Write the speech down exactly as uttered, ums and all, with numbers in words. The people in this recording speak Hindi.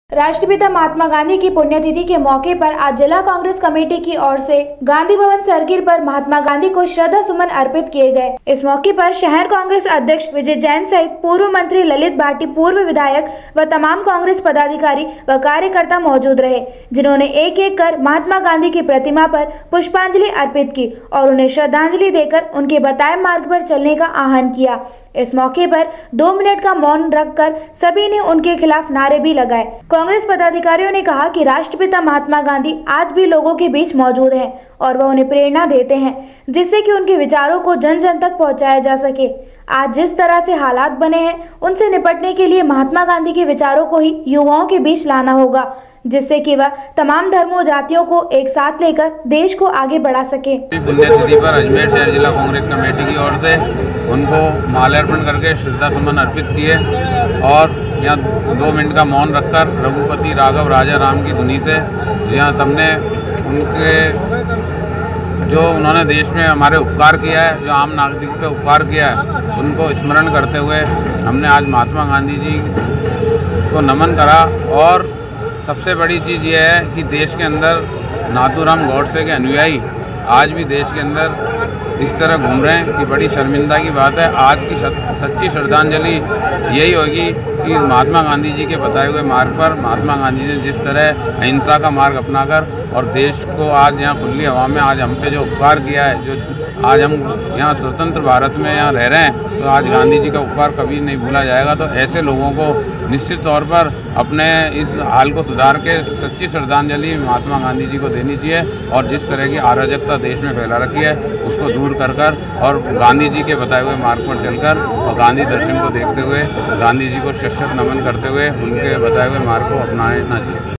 राष्ट्रपिता महात्मा गांधी की पुण्यतिथि के मौके पर आज जिला कांग्रेस कमेटी की ओर से गांधी भवन सर्किल पर महात्मा गांधी को श्रद्धा सुमन अर्पित किए गए। इस मौके पर शहर कांग्रेस अध्यक्ष विजय जैन सहित पूर्व मंत्री ललित भाटी, पूर्व विधायक व तमाम कांग्रेस पदाधिकारी व कार्यकर्ता मौजूद रहे, जिन्होंने एक एक कर महात्मा गांधी की प्रतिमा पर पुष्पांजलि अर्पित की और उन्हें श्रद्धांजलि देकर उनके बताए मार्ग पर चलने का आह्वान किया। इस मौके पर दो मिनट का मौन रखकर सभी ने उनके खिलाफ नारे भी लगाए। कांग्रेस पदाधिकारियों ने कहा कि राष्ट्रपिता महात्मा गांधी आज भी लोगों के बीच मौजूद हैं और वह उन्हें प्रेरणा देते हैं, जिससे कि उनके विचारों को जन जन तक पहुंचाया जा सके। आज जिस तरह से हालात बने हैं, उनसे निपटने के लिए महात्मा गांधी के विचारों को ही युवाओं के बीच लाना होगा, जिससे कि वह तमाम धर्मों जातियों को एक साथ लेकर देश को आगे बढ़ा सके। पुण्यतिथि पर अजमेर शहर जिला कांग्रेस कमेटी की ओर से उनको माल्यार्पण करके श्रद्धा सुमन अर्पित किए और यहाँ दो मिनट का मौन रखकर रघुपति राघव राजा राम की धुनी से यहाँ सबने उनके जो उन्होंने देश में हमारे उपकार किया है, जो आम नागरिक पे उपकार किया है, उनको स्मरण करते हुए हमने आज महात्मा गांधी जी को नमन करा। और सबसे बड़ी चीज़ ये है कि देश के अंदर नाथूराम गौडसे के अनुयायी आज भी देश के अंदर इस तरह घूम रहे हैं कि बड़ी शर्मिंदा की बात है। आज की सच्ची श्रद्धांजलि यही होगी कि महात्मा गांधी जी के बताए हुए मार्ग पर महात्मा गांधी जी ने जिस तरह अहिंसा का मार्ग अपनाकर और देश को आज यहाँ खुली हवा में आज हम पे जो उपकार किया है, जो आज हम यहाँ स्वतंत्र भारत में यहाँ रह रहे हैं, तो आज गांधी जी का उपकार कभी नहीं भूला जाएगा। तो ऐसे लोगों को निश्चित तौर पर अपने इस हाल को सुधार के सच्ची श्रद्धांजलि महात्मा गांधी जी को देनी चाहिए और जिस तरह की अराजकता देश में फैला रखी है उसको दूर कर कर और गांधी जी के बताए हुए मार्ग पर चलकर और गांधी दर्शन को देखते हुए गांधी जी को शत शत नमन करते हुए उनके बताए हुए मार्ग को अपनाना चाहिए।